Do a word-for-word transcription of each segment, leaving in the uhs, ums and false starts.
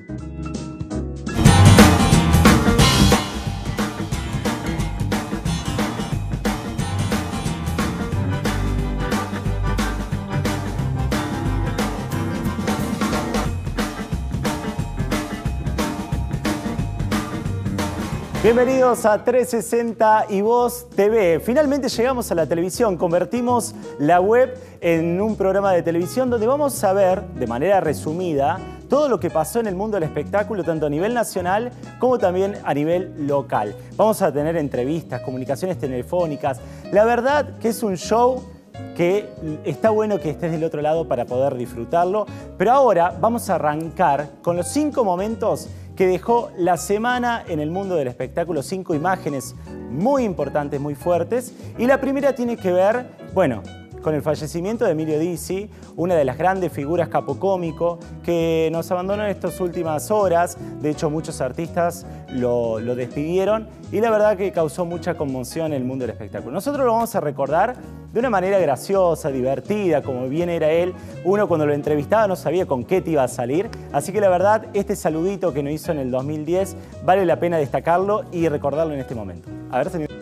Bienvenidos a trescientos sesenta y Voz T V. Finalmente llegamos a la televisión, convertimos la web en un programa de televisión donde vamos a ver, de manera resumida, todo lo que pasó en el mundo del espectáculo, tanto a nivel nacional como también a nivel local. Vamos a tener entrevistas, comunicaciones telefónicas. La verdad que es un show que está bueno que estés del otro lado para poder disfrutarlo. Pero ahora vamos a arrancar con los cinco momentos que dejó la semana en el mundo del espectáculo, cinco imágenes muy importantes, muy fuertes. Y la primera tiene que ver, bueno, con el fallecimiento de Emilio Dizzi, una de las grandes figuras capocómico que nos abandonó en estas últimas horas. De hecho, muchos artistas lo, lo despidieron y la verdad que causó mucha conmoción en el mundo del espectáculo. Nosotros lo vamos a recordar de una manera graciosa, divertida, como bien era él. Uno cuando lo entrevistaba no sabía con qué te iba a salir. Así que la verdad, este saludito que nos hizo en el dos mil diez, vale la pena destacarlo y recordarlo en este momento. A ver, señor.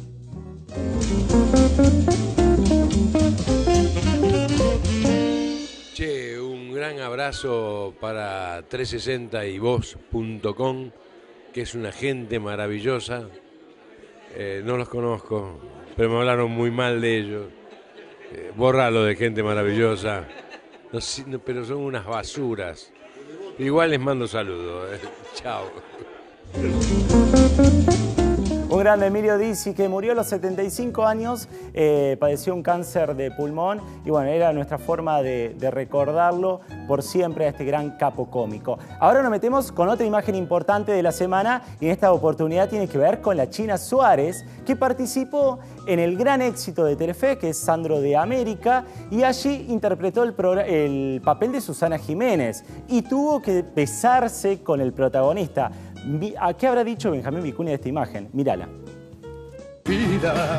Che, un gran abrazo para trescientos sesenta y voz punto com, que es una gente maravillosa. Eh, no los conozco, pero me hablaron muy mal de ellos. Eh, bórralo de gente maravillosa. No, no, pero son unas basuras. Igual les mando saludos. Eh. Chao. Un grande Emilio Dizzi que murió a los setenta y cinco años, eh, padeció un cáncer de pulmón y bueno, era nuestra forma de, de recordarlo por siempre a este gran capo cómico. Ahora nos metemos con otra imagen importante de la semana y en esta oportunidad tiene que ver con la China Suárez, que participó en el gran éxito de Telefe, que es Sandro de América, y allí interpretó el, el papel de Susana Jiménez y tuvo que besarse con el protagonista. ¿A qué habrá dicho Benjamín Vicuña de esta imagen? Mírala. Vida,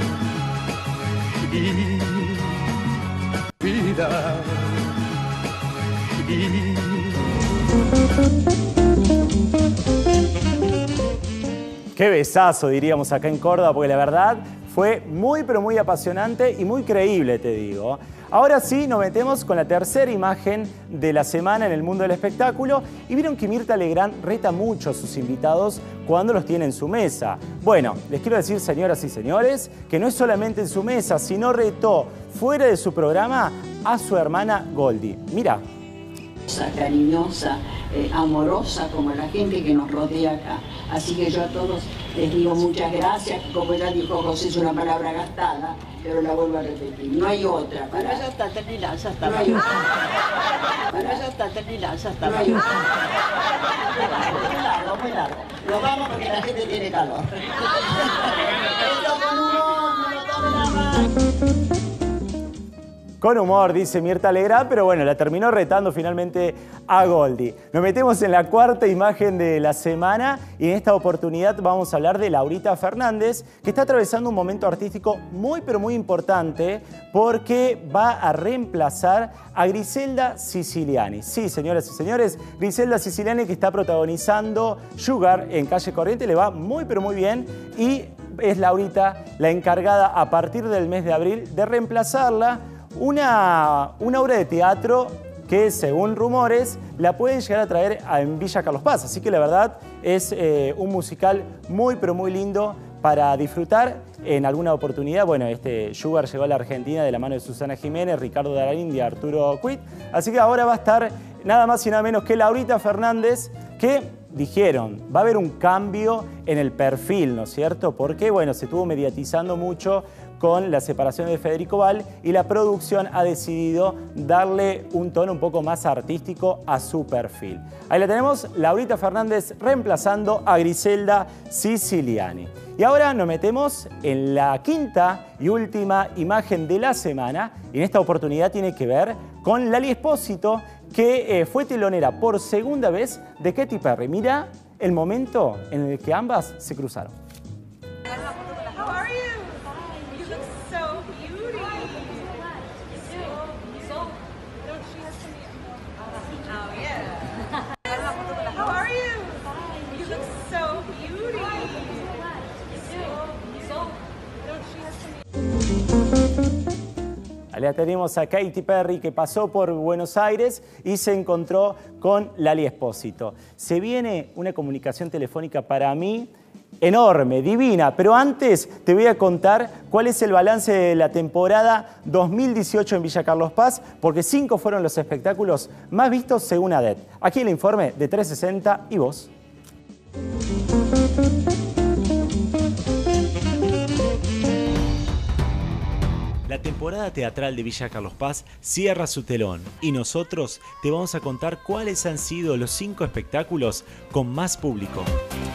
y, vida, y. Qué besazo, diríamos acá en Córdoba, porque la verdad fue muy pero muy apasionante y muy creíble, te digo. Ahora sí, nos metemos con la tercera imagen de la semana en el mundo del espectáculo y vieron que Mirta Legrand reta mucho a sus invitados cuando los tiene en su mesa. Bueno, les quiero decir, señoras y señores, que no es solamente en su mesa, sino retó fuera de su programa a su hermana Goldie. Mira. Cariñosa, eh, amorosa, como la gente que nos rodea acá. Así que yo a todos les digo muchas gracias. Como ya dijo José, es una palabra gastada, pero la vuelvo a repetir. No hay otra. Para... Bueno, ya está, termina, ya está. No hay otra. Bueno, ya está, termina, ya está. No hay otra. Muy largo, muy largo. Nos vamos porque la gente tiene calor. Esto con humor, no lo tomen a mal. Con humor, dice Mirta Legrand, pero bueno, la terminó retando finalmente a Goldie. Nos metemos en la cuarta imagen de la semana y en esta oportunidad vamos a hablar de Laurita Fernández, que está atravesando un momento artístico muy pero muy importante porque va a reemplazar a Griselda Siciliani. Sí, señoras y señores, Griselda Siciliani, que está protagonizando Sugar en Calle Corriente, le va muy pero muy bien y es Laurita la encargada a partir del mes de abril de reemplazarla. Una, una obra de teatro que, según rumores, la pueden llegar a traer en Villa Carlos Paz. Así que la verdad es eh, un musical muy, pero muy lindo para disfrutar en alguna oportunidad. Bueno, este Sugar llegó a la Argentina de la mano de Susana Jiménez, Ricardo Darín y Arturo Cuit. Así que ahora va a estar nada más y nada menos que Laurita Fernández, que dijeron, va a haber un cambio en el perfil, ¿no es cierto? Porque, bueno, se estuvo mediatizando mucho con la separación de Federico Val y la producción ha decidido darle un tono un poco más artístico a su perfil. Ahí la tenemos, Laurita Fernández reemplazando a Griselda Siciliani. Y ahora nos metemos en la quinta y última imagen de la semana y en esta oportunidad tiene que ver con Lali Espósito, que eh, fue telonera por segunda vez de Katy Perry. Mira el momento en el que ambas se cruzaron. How are you? You look so beauty. So, don't she have to be? Oh yeah. La tenemos a Katy Perry, que pasó por Buenos Aires y se encontró con Lali Espósito. Se viene una comunicación telefónica para mí enorme, divina, pero antes te voy a contar cuál es el balance de la temporada dos mil dieciocho en Villa Carlos Paz, porque cinco fueron los espectáculos más vistos según ADET. Aquí el informe de trescientos sesenta y Voz. La temporada teatral de Villa Carlos Paz cierra su telón y nosotros te vamos a contar cuáles han sido los cinco espectáculos con más público.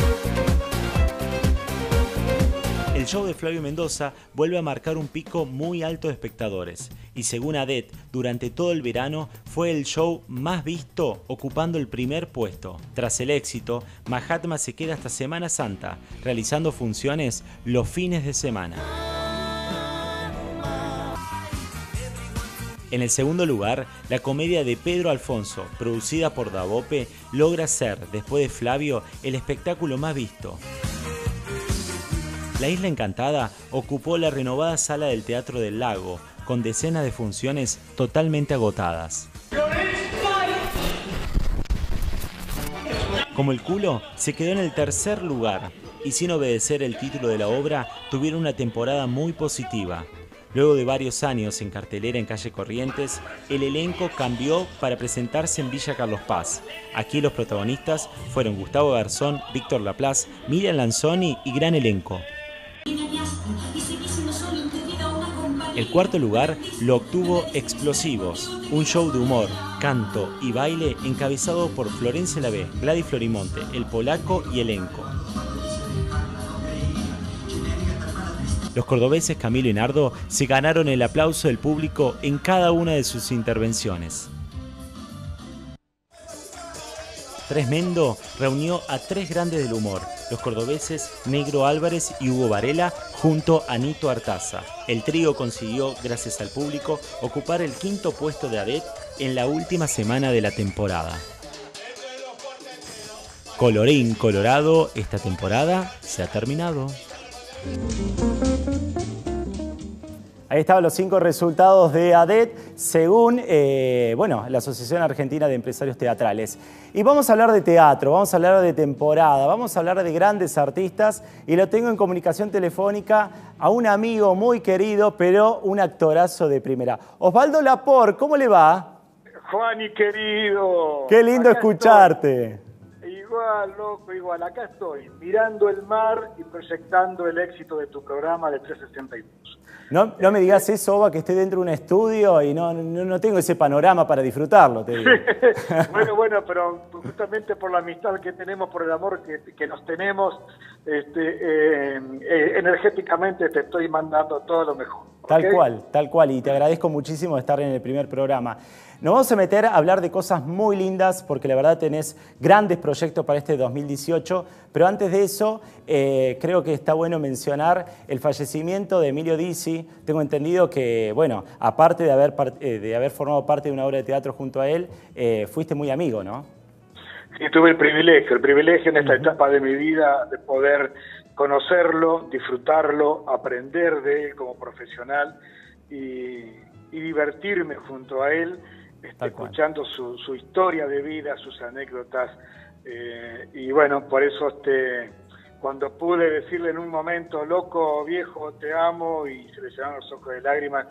El show de Flavio Mendoza vuelve a marcar un pico muy alto de espectadores y según ADET, durante todo el verano fue el show más visto, ocupando el primer puesto. Tras el éxito, Mahatma se queda hasta Semana Santa, realizando funciones los fines de semana. En el segundo lugar, la comedia de Pedro Alfonso, producida por Davope, logra ser, después de Flavio, el espectáculo más visto. La Isla Encantada ocupó la renovada sala del Teatro del Lago, con decenas de funciones totalmente agotadas. Como el culo, se quedó en el tercer lugar y sin obedecer el título de la obra, tuvieron una temporada muy positiva. Luego de varios años en cartelera en Calle Corrientes, el elenco cambió para presentarse en Villa Carlos Paz. Aquí los protagonistas fueron Gustavo Garzón, Víctor Laplace, Miriam Lanzoni y gran elenco. El cuarto lugar lo obtuvo Explosivos, un show de humor, canto y baile encabezado por Florencia Lavé, Gladys Florimonte, El Polaco y elenco. Los cordobeses Camilo y Nardo se ganaron el aplauso del público en cada una de sus intervenciones. Tremendo reunió a tres grandes del humor, los cordobeses Negro Álvarez y Hugo Varela, junto a Nito Artaza. El trío consiguió, gracias al público, ocupar el quinto puesto de ADET en la última semana de la temporada. Colorín colorado, esta temporada se ha terminado. Ahí estaban los cinco resultados de ADET según eh, bueno, la Asociación Argentina de Empresarios Teatrales. Y vamos a hablar de teatro, vamos a hablar de temporada, vamos a hablar de grandes artistas y lo tengo en comunicación telefónica a un amigo muy querido, pero un actorazo de primera. Osvaldo Lapor, ¿cómo le va? Juani querido. Qué lindo acá escucharte. Estoy. Igual, loco, igual. Acá estoy, mirando el mar y proyectando el éxito de tu programa de trescientos sesenta y dos. No, no me digas eso, Oba, que estoy dentro de un estudio y no, no, no tengo ese panorama para disfrutarlo, te digo. Bueno, bueno, pero justamente por la amistad que tenemos, por el amor que, que nos tenemos, este, eh, eh, energéticamente te estoy mandando todo lo mejor. Tal ¿okay? cual, tal cual, y te agradezco muchísimo de estar en el primer programa. Nos vamos a meter a hablar de cosas muy lindas, porque la verdad tenés grandes proyectos para este dos mil dieciocho, pero antes de eso, eh, creo que está bueno mencionar el fallecimiento de Emilio Dizzi. Tengo entendido que, bueno, aparte de haber, eh, de haber formado parte de una obra de teatro junto a él, eh, fuiste muy amigo, ¿no? Sí, tuve el privilegio, el privilegio en esta uh-huh. etapa de mi vida de poder conocerlo, disfrutarlo, aprender de él como profesional y, y divertirme junto a él, este, escuchando su, su historia de vida, sus anécdotas. Eh, y bueno, por eso este, cuando pude decirle en un momento, loco, viejo, te amo, y se le llenaron los ojos de lágrimas,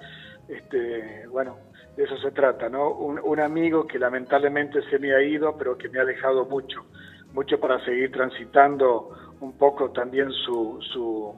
este, bueno, de eso se trata, ¿no? Un, un amigo que lamentablemente se me ha ido, pero que me ha dejado mucho, mucho para seguir transitando un poco también su, su,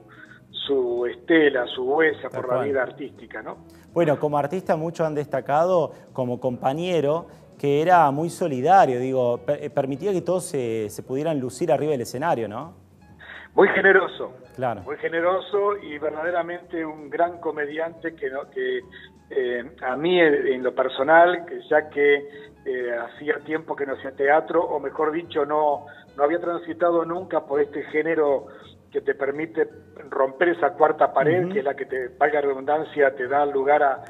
su estela, su huella por la vida artística, ¿no? Bueno, como artista muchos han destacado como compañero que era muy solidario, digo, per permitía que todos se, se pudieran lucir arriba del escenario, ¿no? Muy generoso, claro. Muy generoso y verdaderamente un gran comediante que, no, que eh, a mí en lo personal, que ya que eh, hacía tiempo que no hacía teatro, o mejor dicho, no, no había transitado nunca por este género que te permite romper esa cuarta pared, uh-huh. que es la que, te valga redundancia, te da lugar a,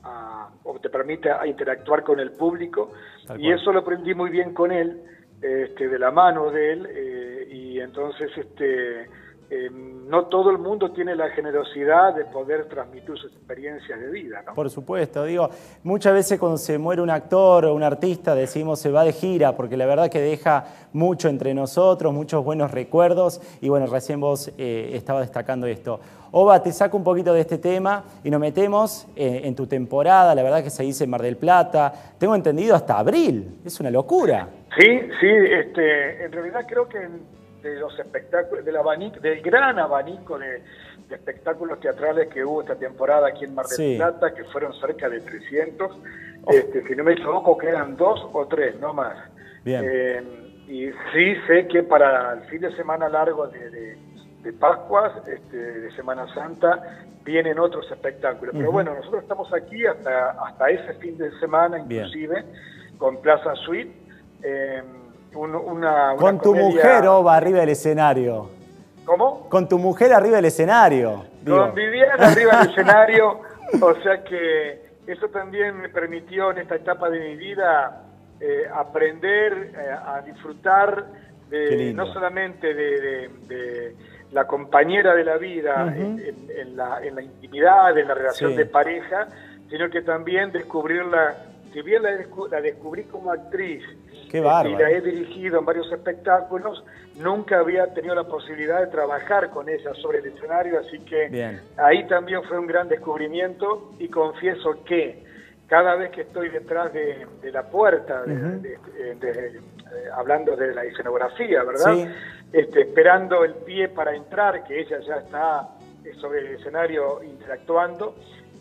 a o te permite a interactuar con el público. Tal y cual. Eso lo aprendí muy bien con él, este, de la mano de él, eh, y entonces este, eh, no todo el mundo tiene la generosidad de poder transmitir sus experiencias de vida, ¿no? Por supuesto, digo, muchas veces cuando se muere un actor o un artista decimos se va de gira, porque la verdad que deja mucho entre nosotros, muchos buenos recuerdos, y bueno, recién vos eh, estabas destacando esto. Ova, te saco un poquito de este tema y nos metemos eh, en tu temporada, la verdad que se dice en Mar del Plata, tengo entendido hasta abril, es una locura. Sí, sí, este, en realidad creo que de los espectáculos, del abanico, del gran abanico de, de espectáculos teatrales que hubo esta temporada aquí en Mar del Sí. Plata, que fueron cerca de trescientos, oh. este, si no me equivoco quedan dos o tres, no más. Bien. Eh, y sí sé que para el fin de semana largo de, de, de Pascuas, este, de Semana Santa, vienen otros espectáculos. Pero Uh-huh. bueno, nosotros estamos aquí hasta, hasta ese fin de semana, inclusive, Bien. con Plaza Suite. Eh, un, una, Con una tu comedia... mujer, Ova, arriba del escenario. ¿Cómo? Con tu mujer arriba del escenario. Digo. Con Viviana arriba del escenario, o sea que eso también me permitió en esta etapa de mi vida eh, aprender eh, a disfrutar de, no solamente de, de, de la compañera de la vida, uh-huh. en, en, en, la, en la intimidad, en la relación sí. de pareja, sino que también descubrirla, si bien la, descu la descubrí como actriz, Qué bárbaro. Y la he dirigido en varios espectáculos, nunca había tenido la posibilidad de trabajar con ella sobre el escenario, así que Bien. ahí también fue un gran descubrimiento y confieso que cada vez que estoy detrás de, de la puerta, de, uh-huh. de, de, de, de, hablando de la escenografía, ¿verdad? Sí. Este, esperando el pie para entrar, que ella ya está sobre el escenario interactuando,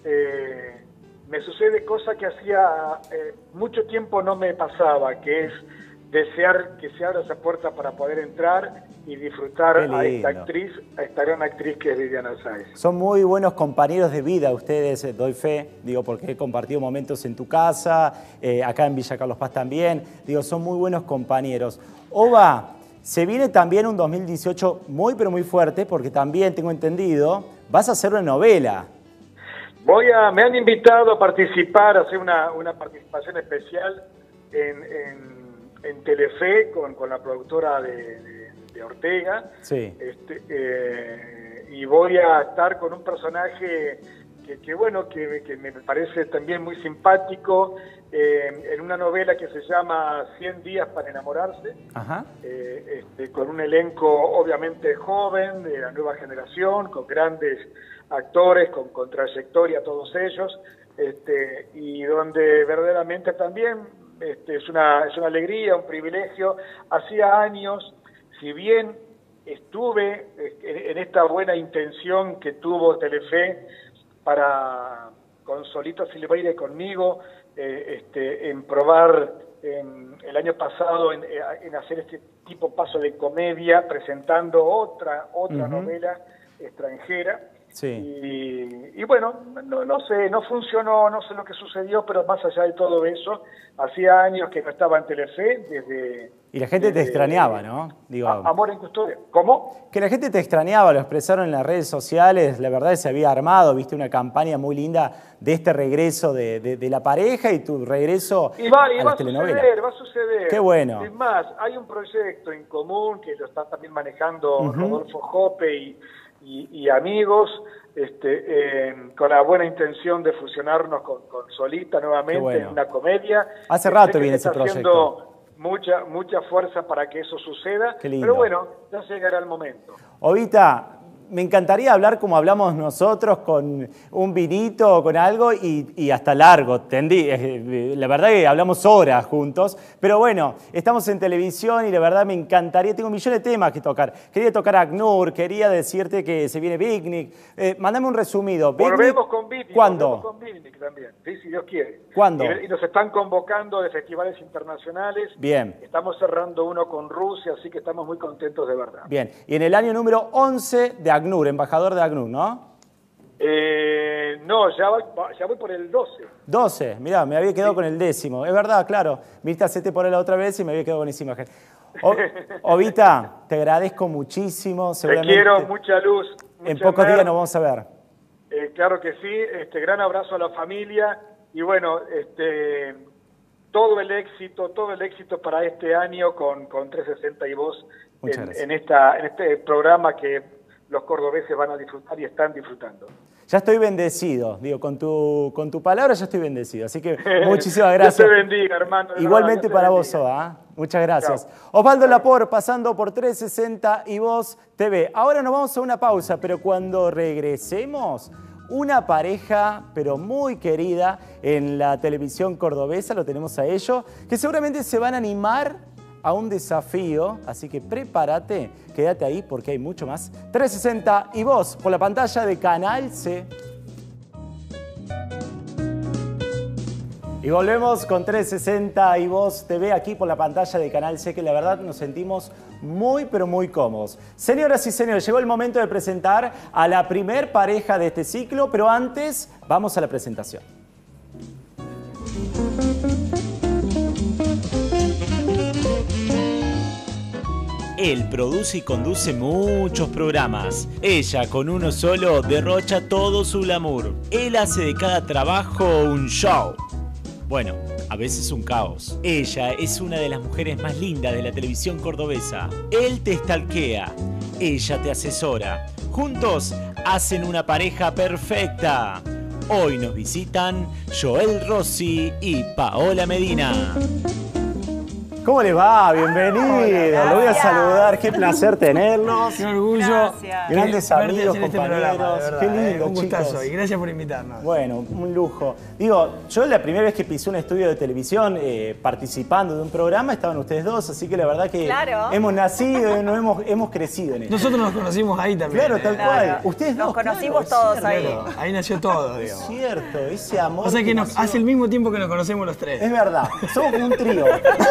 eh, me sucede cosa que hacía eh, mucho tiempo no me pasaba, que es desear que se abra esa puerta para poder entrar y disfrutar a esta actriz, a esta gran actriz que es Viviana Sáez. Son muy buenos compañeros de vida ustedes, doy fe, digo, porque he compartido momentos en tu casa, eh, acá en Villa Carlos Paz también, digo, son muy buenos compañeros. Ova, se viene también un dos mil dieciocho muy pero muy fuerte, porque también tengo entendido, vas a hacer una novela. Voy a, me han invitado a participar, a hacer una, una participación especial en, en, en Telefe con, con la productora de, de, de Ortega. Sí. Este, eh, y voy a estar con un personaje que, que bueno, que, que me parece también muy simpático, eh, en una novela que se llama cien días para enamorarse. Ajá. Eh, este, con un elenco obviamente joven, de la nueva generación, con grandes actores con, con trayectoria todos ellos, este, y donde verdaderamente también este, es, una, es una alegría, un privilegio. Hacía años, si bien estuve en, en esta buena intención que tuvo Telefe para, con Solito Silveira y conmigo, eh, este, en probar en, el año pasado en, en hacer este tipo paso de comedia, presentando otra, otra uh-huh. novela extranjera. Sí. Y, y bueno, no, no sé, no funcionó, no sé lo que sucedió, pero más allá de todo eso, hacía años que no estaba en Telefe, desde... Y la gente desde, te extrañaba, ¿no? Digo, a, Amor en Custodia. ¿Cómo? Que la gente te extrañaba, lo expresaron en las redes sociales, la verdad se había armado, viste una campaña muy linda de este regreso de, de, de la pareja y tu regreso y va, y a va las a telenovelas. Suceder, va a suceder. Qué bueno. Es más, hay un proyecto en común que lo está también manejando uh-huh. Rodolfo Jope y, y, y amigos, Este, eh, con la buena intención de fusionarnos con, con Solita nuevamente bueno. en una comedia. Hace rato viene ese proyecto. Mucha, mucha fuerza para que eso suceda, pero bueno, ya llegará el momento. Ovita, me encantaría hablar como hablamos nosotros, con un vinito o con algo y, y hasta largo. Tendí, la verdad que hablamos horas juntos, pero bueno, estamos en televisión y la verdad me encantaría, tengo un millón de temas que tocar. Quería tocar a ACNUR, quería decirte que se viene Picnic. Eh, mándame un resumido. Volvemos con Picnic. ¿Cuándo? Volvemos con Picnic también, sí, si Dios quiere. ¿Cuándo? Y, y nos están convocando de festivales internacionales. Bien. Estamos cerrando uno con Rusia, así que estamos muy contentos de verdad. Bien, y en el año número once de ACNUR, embajador de ACNUR, ¿no? Eh, no, ya voy, ya voy por el doce. doce, mirá, me había quedado sí. con el décimo. Es verdad, claro. Viste, hacete por él la otra vez y me había quedado con esa imagen. O, Ovita, te agradezco muchísimo. Te quiero, mucha luz. Mucha en pocos mer. días nos vamos a ver. Eh, claro que sí. Este, gran abrazo a la familia. Y bueno, este, todo el éxito, todo el éxito para este año con, con trescientos sesenta y Voz en, en, esta, en este programa que los cordobeses van a disfrutar y están disfrutando. Ya estoy bendecido, digo, con tu, con tu palabra ya estoy bendecido, así que muchísimas gracias. Dios te bendiga, hermano. Igualmente verdad, para bendiga. vos, Soba, ¿eh? Muchas gracias. Chao. Osvaldo Lapor, pasando por trescientos sesenta y Voz T V. Ahora nos vamos a una pausa, pero cuando regresemos, una pareja, pero muy querida en la televisión cordobesa, lo tenemos a ellos, que seguramente se van a animar a un desafío, así que prepárate, quédate ahí porque hay mucho más. trescientos sesenta y Voz por la pantalla de Canal C. Y volvemos con trescientos sesenta y Voz T V aquí por la pantalla de Canal C, que la verdad nos sentimos muy, pero muy cómodos. Señoras y señores, llegó el momento de presentar a la primer pareja de este ciclo, pero antes vamos a la presentación. Él produce y conduce muchos programas. Ella, con uno solo, derrocha todo su glamour. Él hace de cada trabajo un show. Bueno, a veces un caos. Ella es una de las mujeres más lindas de la televisión cordobesa. Él te stalkea. Ella te asesora. Juntos hacen una pareja perfecta. Hoy nos visitan Joel Rossi y Paola Medina. ¿Cómo les va? Bienvenido. Lo voy a saludar. Qué placer tenerlos. Qué orgullo. Gracias. Grandes verte amigos, hacer este compañeros. programa, de verdad, Qué eh, lindo, un gustazo chicos. y gracias por invitarnos. Bueno, un lujo. Digo, yo la primera vez que pisé un estudio de televisión eh, participando de un programa estaban ustedes dos, así que la verdad que Claro. hemos nacido y nos hemos, hemos crecido en eso. Nosotros nos conocimos ahí también. Claro, eh. tal Claro. cual. Ustedes Nos dos, conocimos claro, todos es ahí. cierto. Claro, ahí nació todo, Es digamos. cierto, ese amor. O sea que nos, nació- hace el mismo tiempo que nos conocemos los tres. Es verdad, somos como un trío.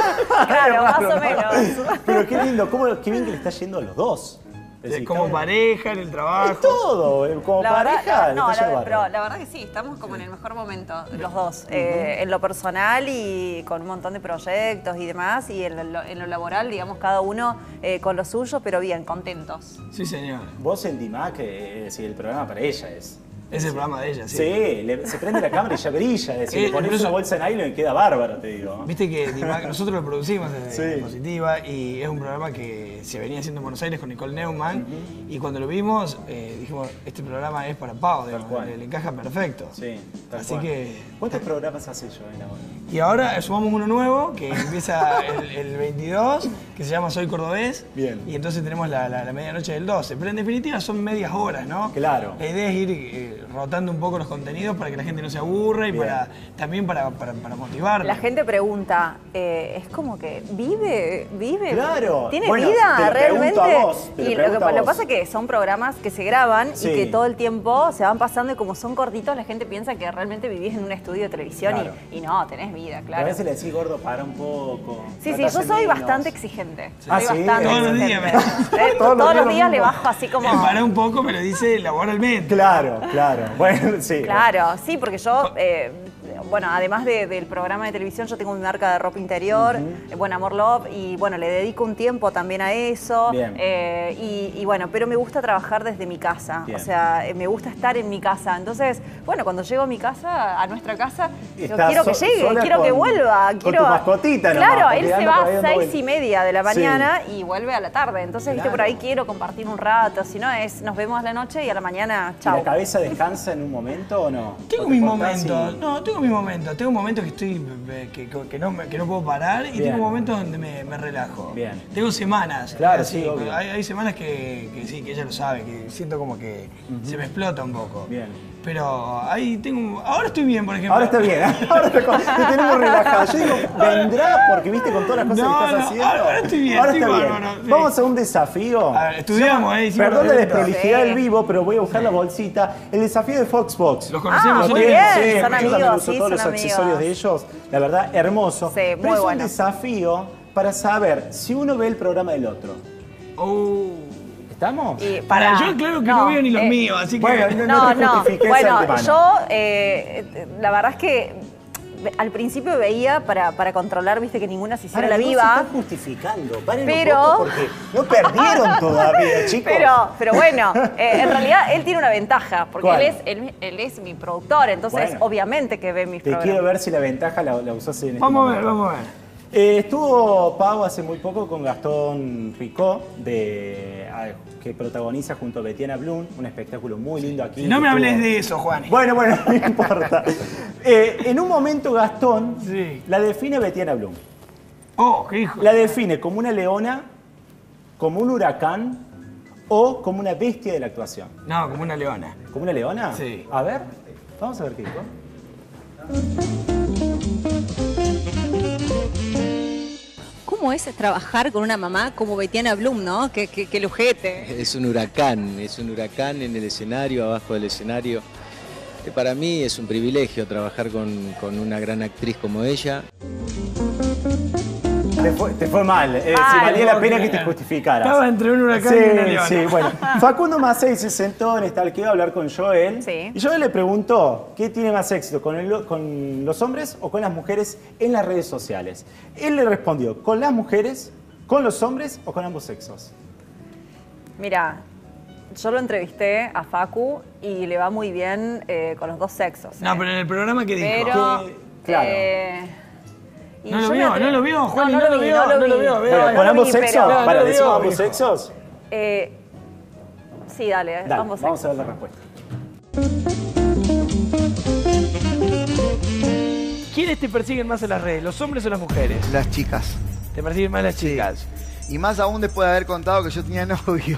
Claro, más o menos. Pero qué lindo, cómo, qué bien que le está yendo a los dos. Es decir, Como estamos- pareja, en el trabajo. Es todo, eh, como La verdad, pareja. la- no, le está la, yendo pero bárbaro. la verdad que sí, estamos como en el mejor momento, los dos. Eh, en lo personal y con un montón de proyectos y demás, y en lo, en lo laboral, digamos, cada uno eh, con lo suyo, pero bien, contentos. Sí, señor. Vos en Dimac, que es decir, el programa para ella es. Es el programa de ella, sí. Sí, le- se prende la cámara y ya brilla. Es decir, Eh, le pones incluso- una bolsa en nylon y queda bárbaro, te digo. Viste que Dimac- nosotros lo producimos desde Sí. Positiva y es un programa que se venía haciendo en Buenos Aires con Nicole Neumann y cuando lo vimos eh, dijimos, este programa es para Pau, digamos, cual. le, le encaja perfecto. Sí, tal Así cual. que... ¿Cuántos programas hace yo en ahora? Y ahora sumamos uno nuevo que empieza el, el veintidós, que se llama Soy Cordobés. Bien. Y entonces tenemos la, la- la medianoche del doce. Pero en definitiva son medias horas, ¿no? Claro. La idea es ir eh, rotando un poco los contenidos para que la gente no se aburra y Bien. para también para, para, para motivarla. La gente pregunta, eh, es como que vive, vive, Claro. tiene Bueno, te vida lo realmente. pregunto a vos, te lo y lo pregunto que, a lo que vos. pasa es que son programas que se graban Sí. y que todo el tiempo se van pasando y como son cortitos, la gente piensa que realmente vivís en un estudio de televisión Claro. y, y no, tenés vida, A claro. veces le decís, gordo, para un poco. Sí, sí, tratá yo de soy menos. bastante exigente. Ah, soy sí. bastante Todos los exigente. días, Eh, Todos Todos, los días los lo días le mismo. bajo así como... Eh, para un poco, me lo dice laboralmente. Claro, claro. Bueno, sí. Claro, sí, porque yo, eh, bueno, además de- del programa de televisión, yo tengo mi marca de ropa interior, eh, bueno, Amor Love, y bueno, le dedico un tiempo también a eso. Bien. eh, y, y bueno, pero me gusta trabajar desde mi casa, Bien. o sea, eh, me gusta estar en mi casa. Entonces, bueno, cuando llego a mi casa, a nuestra casa, yo Estás quiero que so- llegue, sola quiero que con- vuelva. con quiero tu mascotita nomás, Claro, porque él se anda va por ahí a dando seis vueltas. y media de la Sí. mañana y vuelve a la tarde. Entonces, viste, por Claro. ahí quiero compartir un rato, si no es, nos vemos a la noche y a la mañana, ¿Y chao. la cabeza descansa en un momento o no? Tengo ¿O te mis cortás momentos, y- no, tengo mis momentos. Tengo momentos que estoy eh, que, que no, me- que no puedo parar y Bien. tengo momentos donde me, me relajo. Bien. Tengo semanas. Claro, así, sí, obvio. Hay, hay semanas que, que sí, que ella lo sabe, que siento como que se me explota un poco. Bien. Pero ahí tengo. Ahora estoy bien, por ejemplo. Ahora está bien, ¿eh? Ahora te, te tenemos relajado. Yo digo, vendrá porque viste con todas las cosas No, que estás no, haciendo. ahora estoy bien, Ahora estoy está bien. bárbaro, sí. Vamos a un desafío. A ver, estudiamos, ¿eh? Hicimos Perdón la la pregunta. desprolijidad Sí. del vivo, pero voy a buscar la bolsita. El desafío de Foxbox. Los conocemos Ah, ¿sí? muy Sí, bien, sí, son yo también amigos, uso sí, todos son los amigos. accesorios de ellos. La verdad, hermoso. Sí, pero muy es bueno. un desafío para saber si uno ve el programa del otro. Oh. ¿Estamos? Y Para, pará, yo claro que no, veo ni los eh, míos, así que. bueno, No, te no. justifiques Bueno, antemano. yo eh, la verdad es que al principio veía para, para controlar, viste, que ninguna se hiciera Ahora, la no viva. se están justificando. Paren Pero- un poco porque no perdieron todavía, chicos. Pero, pero bueno, eh, en realidad él tiene una ventaja, porque ¿Cuál? él es, él, él es mi productor, entonces Bueno. obviamente que ve mis Te programas. quiero ver si la ventaja la, la usás en este Vamos a ver, momento. vamos a ver. Eh, estuvo Pau hace muy poco con Gastón Ricó, de, que protagoniza junto a Betiana Blum, un espectáculo muy lindo aquí. No me estuvo... hables de eso, Juan. Bueno, bueno, no importa. Eh, en un momento Gastón sí. la define Betiana Blum. Oh, qué hijo. La define como una leona, como un huracán o como una bestia de la actuación. No, como una leona. ¿Como una leona? Sí. A ver, vamos a ver qué dijo. ¿Cómo es trabajar con una mamá como Betiana Blum, no? Que, que, que lujete. Es un huracán, es un huracán en el escenario, abajo del escenario. Que para mí es un privilegio trabajar con, con una gran actriz como ella. Te fue, te fue mal, eh, Ah, si valía la no, pena que que te justificaras. estaba entre un huracán sí, y una leona. Sí, bueno. Facundo Macei se sentó en esta alqueva a hablar con Joel. Sí. Y Joel le preguntó, ¿qué tiene más éxito, con, el, con los hombres o con las mujeres en las redes sociales? Él le respondió, ¿con las mujeres, con los hombres o con ambos sexos? Mira, yo lo entrevisté a Facu y le va muy bien eh, con los dos sexos. No, eh. pero en el programa que dijo. Pero, Que- claro. eh, y No lo yo me vio, atre- no lo vio, Juan, no, no no lo vi, vio, no lo no lo vi. vio, veo. Bueno, no ¿con lo ambos vi, sexos? pero- No, Para, no ¿decimos vio, ambos dijo. sexos? Eh, sí, dale, Dale, ambos vamos sexos. a ver la respuesta. ¿Quiénes te persiguen más en las redes, los hombres o las mujeres? Las chicas. Te persiguen más las chicas. Y más aún después de haber contado que yo tenía novio.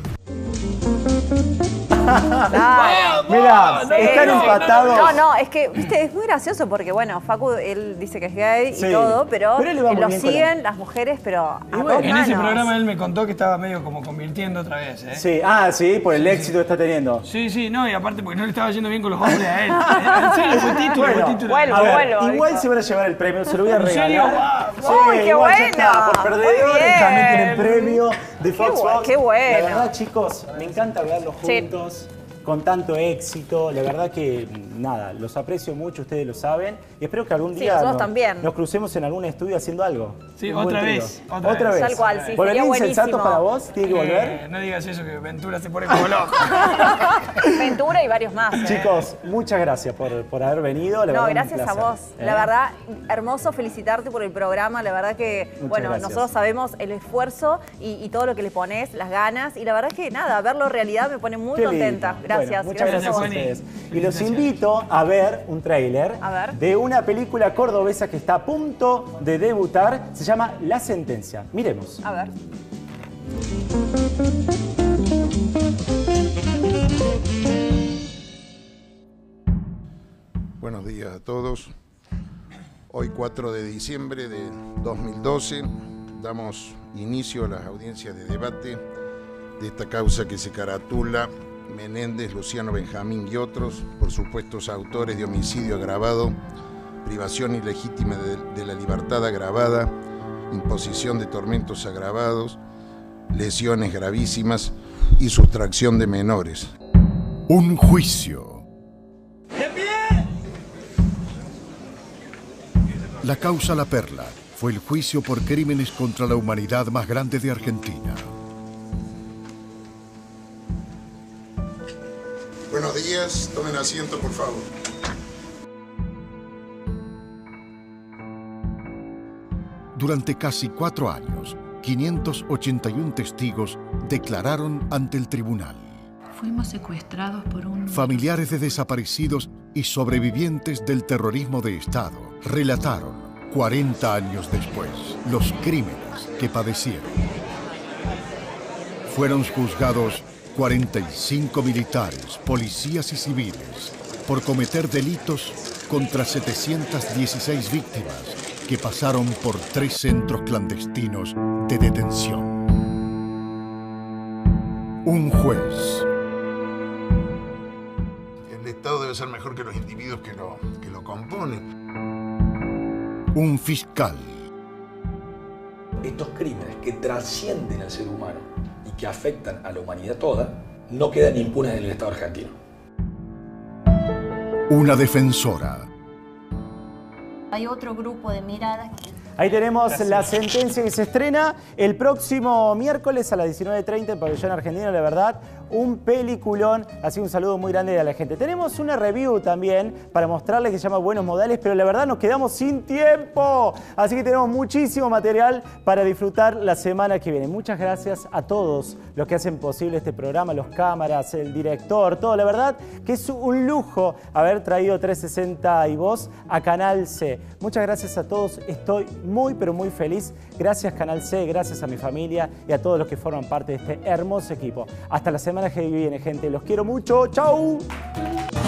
Claro. Mirá, Sí, están no, empatados. No, no, es que, viste, es muy gracioso porque, bueno, Facu, él dice que es gay Sí, y todo, pero, pero él le va muy lo bien con siguen la- las mujeres, pero a Y dos bueno, En manos. ese programa él me contó que estaba medio como convirtiendo otra vez, ¿eh? Sí, ah, sí, por el éxito que está teniendo. Sí, sí, no, y aparte porque no le estaba yendo bien con los hombres a él. En serio, fue título, Bueno, fue título. vuelvo, a ver, vuelvo, igual dijo. se van a llevar el premio, se lo voy a ¿En serio? regalar. ¡Wow! ¡Uy, qué igual ya bueno! está. Por Muy perdedores bien. también tienen premio de Qué Fox bu- Fox. qué bueno. La verdad, chicos, me encanta verlos Sí. juntos. Con tanto éxito, la verdad que nada, los aprecio mucho, ustedes lo saben, y espero que algún Sí, día nosotros nos, también. nos crucemos en algún estudio haciendo algo. Sí, Un buen otra trío. vez, otra Otra vez. vez. Tal cual, sí, ¿Volvería sería insensato buenísimo. para vos? ¿Tiene que volver? Eh, no digas eso, que Ventura se pone como loco. Ventura y varios más. ¿eh? Chicos, muchas gracias por, por haber venido. La No, verdad, un gracias a placer. vos. ¿Eh? La verdad, hermoso felicitarte por el programa. La verdad que, Muchas bueno, gracias. nosotros sabemos el esfuerzo y, y todo lo que le pones, las ganas. Y la verdad que nada, verlo realidad me pone muy Qué contenta. lindo. Gracias. Bueno, muchas gracias, a vos. a ustedes. Y los invito a ver un tráiler A ver. de una película cordobesa que está a punto de debutar. Se llama La Sentencia. Miremos. A ver. Buenos días a todos. Hoy cuatro de diciembre de dos mil doce damos inicio a las audiencias de debate de esta causa que se caratula Menéndez, Luciano Benjamín y otros por supuestos autores de homicidio agravado, privación ilegítima de, de la libertad agravada, imposición de tormentos agravados, lesiones gravísimas y sustracción de menores. Un juicio. La causa La Perla fue el juicio por crímenes contra la humanidad más grande de Argentina. Buenos días, tomen asiento por favor. Durante casi cuatro años, quinientos ochenta y un testigos declararon ante el tribunal. Fuimos secuestrados por un... Familiares de desaparecidos y sobrevivientes del terrorismo de Estado relataron, cuarenta años después, los crímenes que padecieron. Fueron juzgados cuarenta y cinco militares, policías y civiles por cometer delitos contra setecientas dieciséis víctimas que pasaron por tres centros clandestinos de detención. Un juez. El Estado debe ser mejor que los individuos que lo, que lo componen. Un fiscal. Estos crímenes que trascienden al ser humano y que afectan a la humanidad toda, no quedan impunes en el Estado argentino. Una defensora. Hay otro grupo de miradas que... Ahí tenemos Gracias. La Sentencia, que se estrena el próximo miércoles a las diecinueve treinta en Pabellón Argentino. La verdad, un peliculón. Así que un saludo muy grande a la gente. Tenemos una review también para mostrarles que se llama Buenos Modales, pero la verdad nos quedamos sin tiempo. Así que tenemos muchísimo material para disfrutar la semana que viene. Muchas gracias a todos los que hacen posible este programa, los cámaras, el director, todo. La verdad que es un lujo haber traído trescientos sesenta y Voz a Canal C. Muchas gracias a todos. Estoy muy, pero muy feliz. Gracias Canal C, gracias a mi familia y a todos los que forman parte de este hermoso equipo. Hasta la semana que viene, gente. Los quiero mucho. ¡Chau!